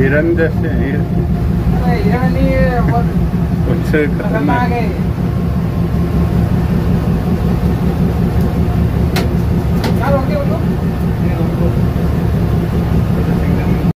हिरन जैसे हैं। हिरण नहीं है, बहुत कुछ खतरनाक है। क्या रोके वो लोग?